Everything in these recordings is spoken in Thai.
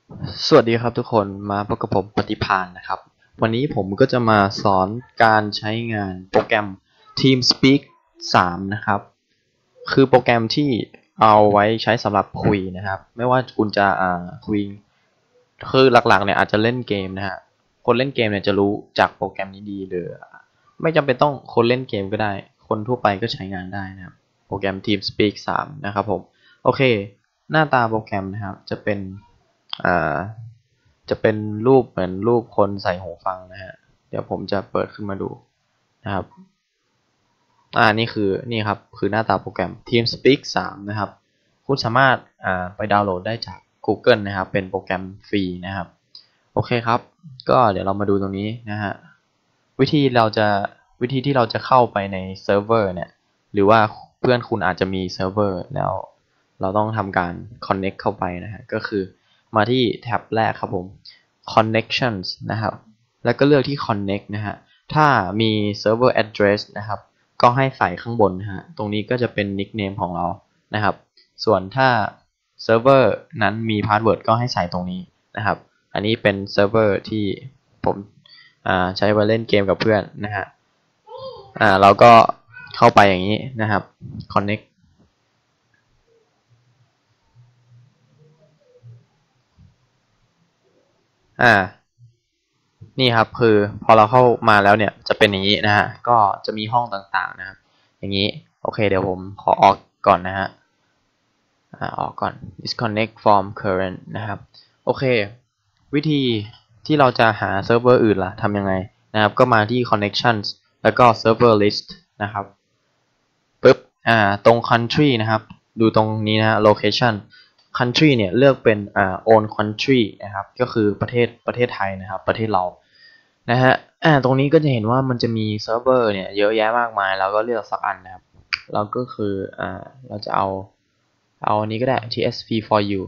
สวัสดีครับทุกคนมาพบกับผมปฏิภาณนะครับวันนี้ผมก็จะมาสอนการใช้งานโปรแกรม TeamSpeak 3นะครับคือโปรแกรมที่เอาไว้ใช้สำหรับคุยนะครับไม่ว่าคุณจะคุยคือหลักๆเนี่ยอาจจะเล่นเกมนะฮะคนเล่นเกมเนี่ยจะรู้จักโปรแกรมนี้ดีหรือไม่จำเป็นต้องคนเล่นเกมก็ได้คนทั่วไปก็ใช้งานได้นะครับโปรแกรม TeamSpeak 3นะครับผมโอเคหน้าตาโปรแกรมนะครับจะเป็นอ่า จะเป็นรูปเหมือนรูปคนใส่หูฟังนะฮะเดี๋ยวผมจะเปิดขึ้นมาดูนะครับนี่ครับคือหน้าตาโปรแกรม TeamSpeak 3นะครับคุณสามารถไปดาวน์โหลดได้จาก Google นะครับเป็นโปรแกรมฟรีนะครับโอเคครับก็เดี๋ยวเรามาดูตรงนี้นะฮะวิธีเราจะวิธีที่เราจะเข้าไปในเซิร์ฟเวอร์เนี่ยหรือว่าเพื่อนคุณอาจจะมีเซิร์ฟเวอร์แล้วเราต้องทำการ connect เข้าไปนะฮะก็คือมาที่แท็บแรกครับผม connections นะครับแล้วก็เลือกที่ connect นะฮะถ้ามี server address นะครับก็ให้ใส่ข้างบนนะฮะตรงนี้ก็จะเป็น nickname ของเรานะครับส่วนถ้าเซิร์ฟเวอร์นั้นมีพาสเวิร์ดก็ให้ใส่ตรงนี้นะครับอันนี้เป็นเซิร์ฟเวอร์ที่ผมใช้ไว้เล่นเกมกับเพื่อนนะฮะเราก็เข้าไปอย่างนี้นะครับ connect อ่า นี่ครับคือพอเราเข้ามาแล้วเนี่ยจะเป็นอย่างนี้นะฮะก็จะมีห้องต่างๆนะครับอย่างนี้โอเคเดี๋ยวผมขอออกก่อนนะฮะออกก่อน disconnect from current นะครับโอเควิธีที่เราจะหาเซิร์ฟเวอร์อื่นล่ะทำยังไงนะครับก็มาที่ connections แล้วก็ server list นะครับปึ๊บตรง country นะครับดูตรงนี้นะฮะ location country เนี่ยเลือกเป็นown country นะครับก็คือประเทศไทยนะครับประเทศเรานะฮะตรงนี้ก็จะเห็นว่ามันจะมีเซิร์ฟเวอร์เนี่ยเยอะแยะมากมายเราก็เลือกสักอันนะครับเราก็คือเราจะเอาอันนี้ก็ได้ TSP for you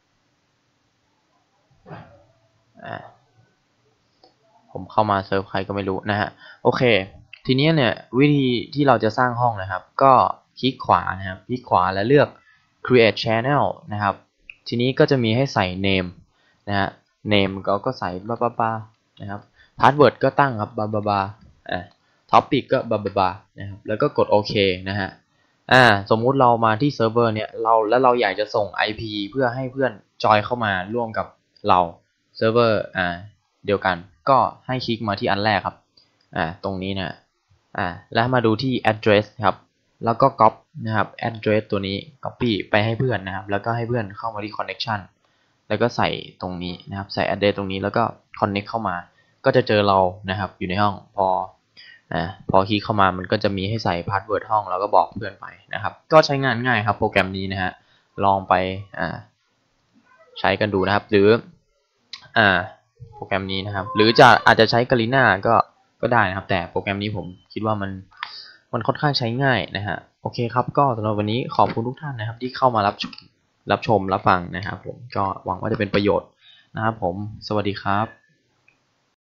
อ่าผมเข้ามาเซิร์ฟใครก็ไม่รู้นะฮะโอเคทีนี้เนี่ยวิธีที่เราจะสร้างห้องนะครับก็คลิกขวานะครับคลิกขวาแล้วเลือก create channel นะครับทีนี้ก็จะมีให้ใส่ name นะฮะ name ก็ใส่บ้านะครับ password ก็ตั้งครับบ้าtopic ก็บ้านะครับแล้วก็กดโอเคนะฮะสมมุติเรามาที่เซิร์ฟเวอร์เนี่ยเราอยากจะส่ง IP เพื่อให้เพื่อนจอยเข้ามาร่วมกับเราเซิร์ฟเวอร์เดียวกันก็ให้คลิกมาที่อันแรกครับตรงนี้นะแล้วมาดูที่ address ครับแล้วก็ copy นะครับ address ตัวนี้ copy ไปให้เพื่อนนะครับแล้วก็ให้เพื่อนเข้ามาที่ connection แล้วก็ใส่ตรงนี้นะครับใส่ address ตรงนี้แล้วก็ connect เข้ามาก็จะเจอเรานะครับอยู่ในห้องพอคลิกเข้ามามันก็จะมีให้ใส่พาสเวิร์ดห้องแล้วก็บอกเพื่อนไปนะครับก็ใช้งานง่ายครับโปรแกรมนี้นะฮะลองไปใช้กันดูนะครับหรือโปรแกรมนี้นะครับหรืออาจจะใช้กาลิน่าก็ได้นะครับแต่โปรแกรมนี้ผมคิดว่ามันค่อนข้างใช้ง่ายนะฮะโอเคครับก็สำหรับวันนี้ขอบคุณทุกท่านนะครับที่เข้ามารับชมรับฟังนะครับผมก็หวังว่าจะเป็นประโยชน์นะครับผมสวัสดีครับ